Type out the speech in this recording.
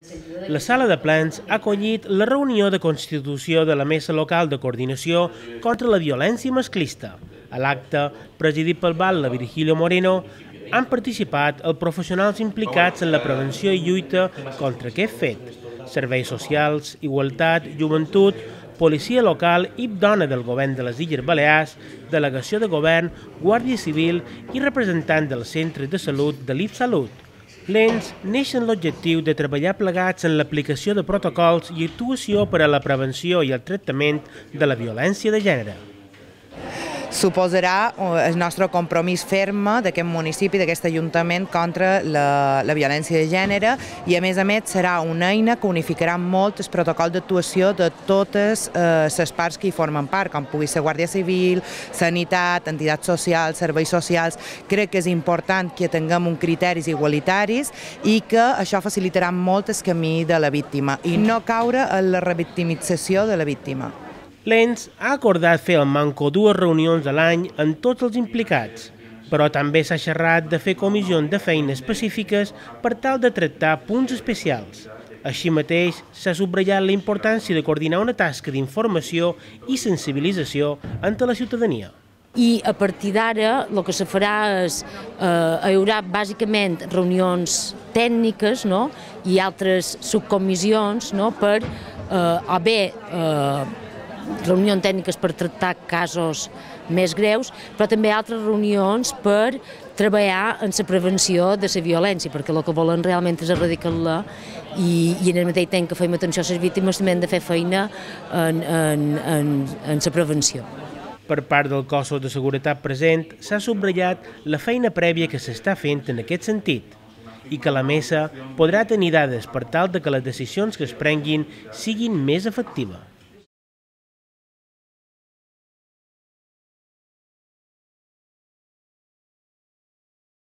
La sala de plens ha acollit la reunió de constitució de la Mesa Local de Coordinació contra la Violència Masclista. A l'acte, presidit pel batlle Virgilio Moreno, han participat els professionals implicats en la prevenció i lluita contra aquest fet: serveis socials, igualtat, joventut, policia local i dona del govern de les Illes Balears, delegació de govern, guàrdia civil i representant del centre de salut de l'IPSalut. L'ENS neix amb l'objectiu de treballar plegats en l'aplicació de protocols i actuació per a la prevenció i el tractament de la violència de gènere. Suposarà el nostre compromís ferme d'aquest municipi, d'aquest ajuntament contra la violència de gènere i a més serà una eina que unificarà molt el protocol d'actuació de totes les parts que hi formen part, com pugui ser Guàrdia Civil, Sanitat, entitats socials, serveis socials. Crec que és important que tinguem uns criteris igualitaris i que això facilitarà molt el camí de la víctima i no caure en la revictimització de la víctima. L'ENS ha acordat fer al manco 2 reunions a l'any amb tots els implicats, però també s'ha xerrat de fer comissions de feina específiques per tal de tractar punts especials. Així mateix, s'ha subratllat la importància de coordinar una tasca d'informació i sensibilització entre la ciutadania. I a partir d'ara el que se farà és, hi haurà bàsicament reunions tècniques i altres subcomissions per reunions tècniques per tractar casos més greus, però també altres reunions per treballar en la prevenció de la violència, perquè el que volen realment és erradicar-la i en el mateix temps que fem atenció a les víctimes també hem de fer feina en la prevenció. Per part del cos de seguretat present, s'ha subratllat la feina prèvia que s'està fent en aquest sentit i que la mesa podrà tenir dades per tal que les decisions que es prenguin siguin més efectives.